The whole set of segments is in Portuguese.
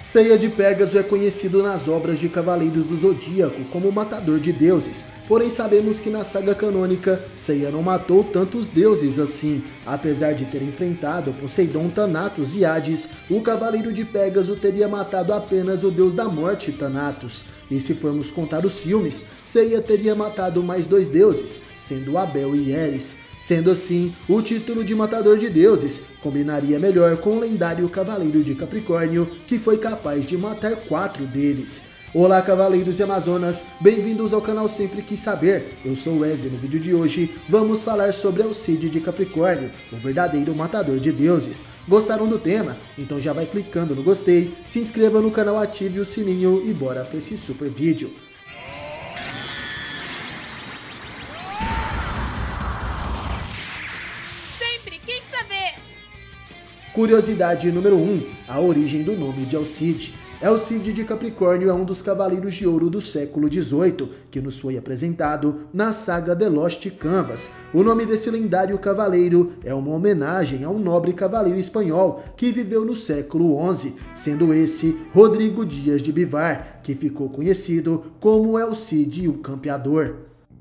Seiya de Pégaso é conhecido nas obras de Cavaleiros do Zodíaco como o matador de deuses, porém sabemos que na saga canônica, Seiya não matou tantos deuses assim. Apesar de ter enfrentado Poseidon, Thanatos e Hades, o Cavaleiro de Pégaso teria matado apenas o deus da morte, Thanatos. E se formos contar os filmes, Seiya teria matado mais dois deuses, sendo Abel e Eris. Sendo assim, o título de Matador de Deuses combinaria melhor com o lendário Cavaleiro de Capricórnio, que foi capaz de matar 4 deles. Olá Cavaleiros e Amazonas, bem-vindos ao canal Sempre Quis Saber, eu sou o Wesley. No vídeo de hoje vamos falar sobre Alcide de Capricórnio, o verdadeiro matador de deuses. Gostaram do tema? Então já vai clicando no gostei, se inscreva no canal, ative o sininho e bora para esse super vídeo. Curiosidade número 1, a origem do nome de Alcide. Alcide de Capricórnio é um dos Cavaleiros de Ouro do século XVIII, que nos foi apresentado na saga The Lost Canvas. O nome desse lendário cavaleiro é uma homenagem a um nobre cavaleiro espanhol que viveu no século XI, sendo esse Rodrigo Dias de Bivar, que ficou conhecido como Alcide o Campeador.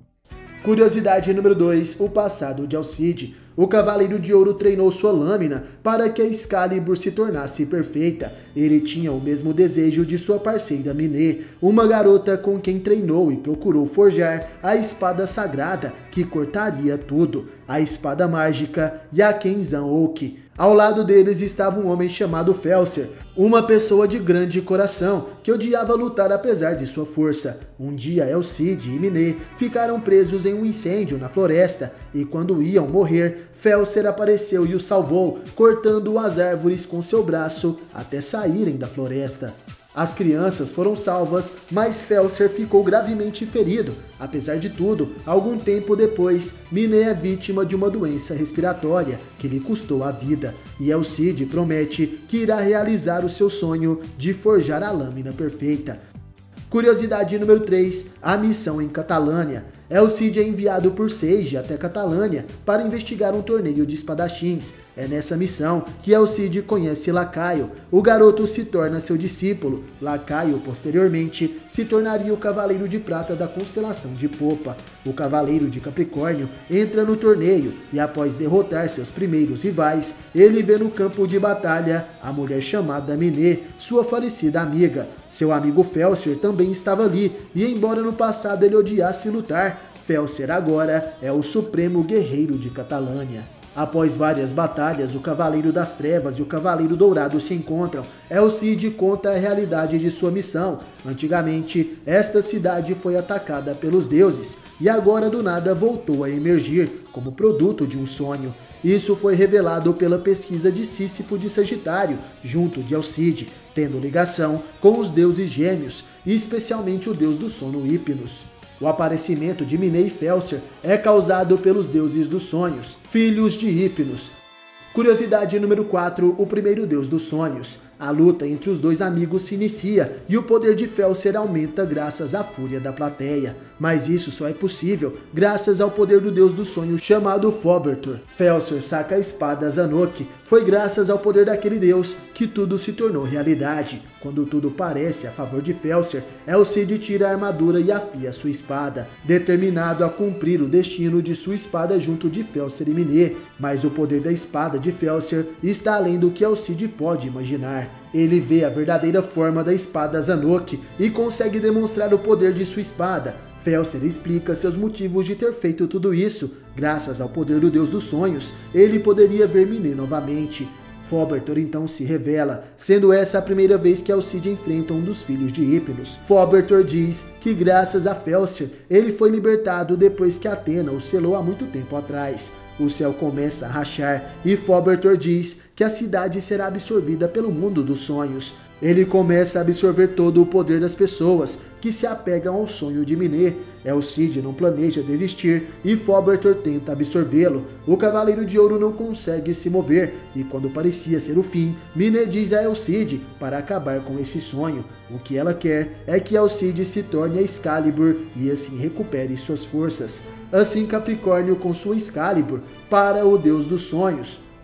Curiosidade número 2, o passado de Alcide. O Cavaleiro de Ouro treinou sua lâmina para que a Excalibur se tornasse perfeita. Ele tinha o mesmo desejo de sua parceira Miné, uma garota com quem treinou e procurou forjar a espada sagrada que cortaria tudo, a espada mágica Yakenzan Oki. Ao lado deles estava um homem chamado Felser, uma pessoa de grande coração que odiava lutar apesar de sua força. Um dia Alcide e Miné ficaram presos em um incêndio na floresta e quando iam morrer, Felser apareceu e os salvou, cortando as árvores com seu braço até saírem da floresta. As crianças foram salvas, mas Felser ficou gravemente ferido. Apesar de tudo, algum tempo depois, Miné é vítima de uma doença respiratória que lhe custou a vida. E Alcide promete que irá realizar o seu sonho de forjar a lâmina perfeita. Curiosidade número 3, a missão em Catalânia. Alcide é enviado por Sage até Catalânia para investigar um torneio de espadachins. É nessa missão que Alcide conhece Lacaio. O garoto se torna seu discípulo. Lacaio, posteriormente, se tornaria o Cavaleiro de Prata da constelação de Popa. O Cavaleiro de Capricórnio entra no torneio e após derrotar seus primeiros rivais, ele vê no campo de batalha a mulher chamada Miné, sua falecida amiga. Seu amigo Felser também estava ali e embora no passado ele odiasse lutar, Felser agora é o supremo guerreiro de Catalânia. Após várias batalhas, o Cavaleiro das Trevas e o Cavaleiro Dourado se encontram. Alcide conta a realidade de sua missão. Antigamente, esta cidade foi atacada pelos deuses e agora do nada voltou a emergir como produto de um sonho. Isso foi revelado pela pesquisa de Sísifo de Sagitário, junto de Alcide, tendo ligação com os deuses gêmeos, e especialmente o deus do sono Hypnos. O aparecimento de Miné e Felser é causado pelos deuses dos sonhos, filhos de Hypnos. Curiosidade número 4, o primeiro deus dos sonhos. A luta entre os dois amigos se inicia e o poder de Felser aumenta graças à fúria da plateia. Mas isso só é possível graças ao poder do deus do sonho chamado Fóbertor. Felser saca a espada Zanok. Foi graças ao poder daquele deus que tudo se tornou realidade. Quando tudo parece a favor de Felser, Alcide tira a armadura e afia sua espada, determinado a cumprir o destino de sua espada junto de Felser e Miné. Mas o poder da espada de Felser está além do que Alcide pode imaginar. Ele vê a verdadeira forma da espada Zanok e consegue demonstrar o poder de sua espada. Felser explica seus motivos de ter feito tudo isso. Graças ao poder do deus dos sonhos, ele poderia ver Miné novamente. Fóbertor então se revela, sendo essa a primeira vez que Alcide enfrenta um dos filhos de Hypnos. Fóbertor diz que graças a Felser, ele foi libertado depois que Atena o selou há muito tempo atrás. O céu começa a rachar e Fóbertor diz que a cidade será absorvida pelo mundo dos sonhos. Ele começa a absorver todo o poder das pessoas que se apegam ao sonho de Miné. Alcide não planeja desistir e Fóbertor tenta absorvê-lo. O Cavaleiro de Ouro não consegue se mover e quando parecia ser o fim, Miné diz a Alcide para acabar com esse sonho. O que ela quer é que Alcide se torne a Excalibur e assim recupere suas forças. Assim Capricórnio com sua Excalibur para o deus dos sonhos.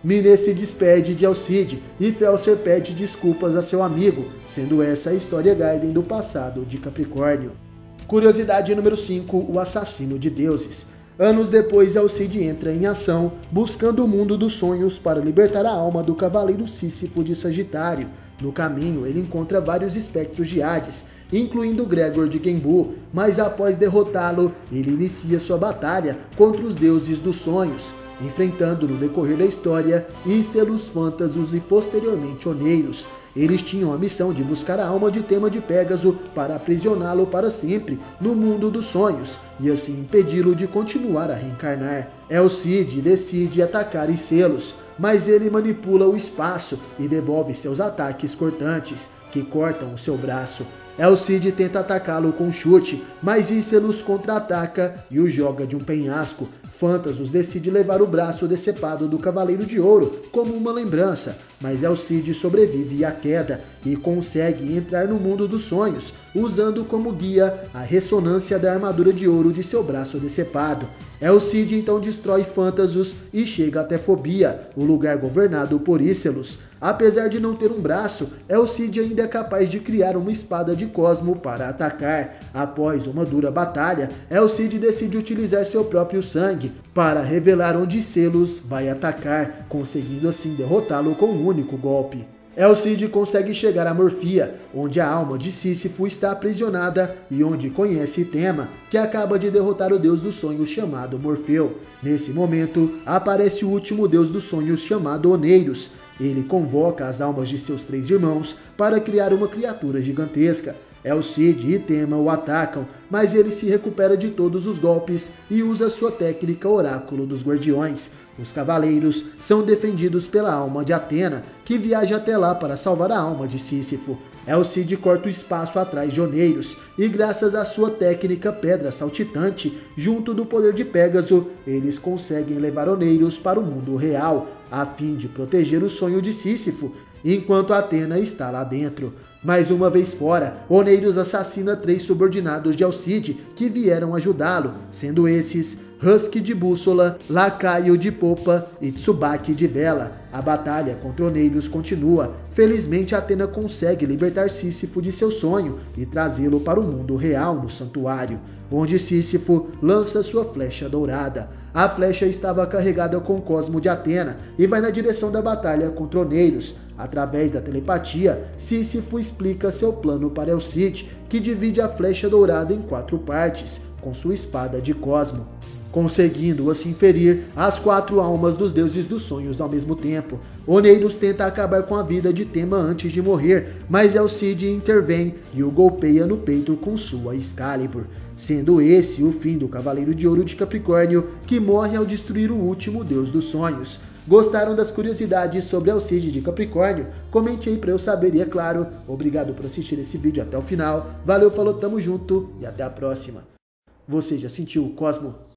Mine se despede de Alcide e Felcer pede desculpas a seu amigo, sendo essa a história Gaiden do passado de Capricórnio. Curiosidade número 5, o assassino de deuses. Anos depois, Alcide entra em ação, buscando o mundo dos sonhos para libertar a alma do cavaleiro Sísifo de Sagitário. No caminho, ele encontra vários espectros de Hades, incluindo Gregor de Genbu, mas após derrotá-lo, ele inicia sua batalha contra os deuses dos sonhos, enfrentando no decorrer da história Ícelos, Fântasos e posteriormente Oneiros. Eles tinham a missão de buscar a alma de Tema de Pégaso para aprisioná-lo para sempre no mundo dos sonhos e assim impedi-lo de continuar a reencarnar. Alcide decide atacar Ícelos, mas ele manipula o espaço e devolve seus ataques cortantes, que cortam o seu braço. Alcide tenta atacá-lo com um chute, mas Ícelos contra-ataca e o joga de um penhasco. Fântasos decide levar o braço decepado do Cavaleiro de Ouro como uma lembrança, mas Alcide sobrevive à queda e consegue entrar no mundo dos sonhos, usando como guia a ressonância da armadura de ouro de seu braço decepado. Alcide então destrói Fântasos e chega até Fobia, o lugar governado por Ícelos. Apesar de não ter um braço, Alcide ainda é capaz de criar uma espada de Cosmo para atacar. Após uma dura batalha, Alcide decide utilizar seu próprio sangue para revelar onde Ícelos vai atacar, conseguindo assim derrotá-lo com um único golpe. Alcide consegue chegar a Morfia, onde a alma de Sísifo está aprisionada e onde conhece Tema, que acaba de derrotar o deus dos sonhos chamado Morfeu. Nesse momento, aparece o último deus dos sonhos chamado Oneiros. Ele convoca as almas de seus 3 irmãos para criar uma criatura gigantesca. Alcide e Tema o atacam, mas ele se recupera de todos os golpes e usa sua técnica Oráculo dos Guardiões. Os cavaleiros são defendidos pela alma de Atena, que viaja até lá para salvar a alma de Sísifo. Alcide corta o espaço atrás de Oneiros, e graças à sua técnica Pedra Saltitante, junto do poder de Pégaso, eles conseguem levar Oneiros para o mundo real, a fim de proteger o sonho de Sísifo, enquanto Atena está lá dentro. Mais uma vez fora, Oneiros assassina 3 subordinados de Alcide que vieram ajudá-lo, sendo esses Husky de bússola, Lacaio de popa e Tsubaki de vela. A batalha contra Oneiros continua. Felizmente, Atena consegue libertar Sísifo de seu sonho e trazê-lo para o mundo real no santuário, onde Sísifo lança sua flecha dourada. A flecha estava carregada com Cosmo de Atena e vai na direção da batalha contra Oneiros. Através da telepatia, Sísifo explica seu plano para Alcide, que divide a flecha dourada em 4 partes, com sua espada de Cosmo, conseguindo assim ferir as 4 almas dos deuses dos sonhos ao mesmo tempo. Oneiros tenta acabar com a vida de Tema antes de morrer, mas Alcide intervém e o golpeia no peito com sua Excalibur, sendo esse o fim do Cavaleiro de Ouro de Capricórnio, que morre ao destruir o último deus dos sonhos. Gostaram das curiosidades sobre Alcide de Capricórnio? Comente aí para eu saber e, é claro, obrigado por assistir esse vídeo até o final. Valeu, falou, tamo junto e até a próxima. Você já sentiu o Cosmo?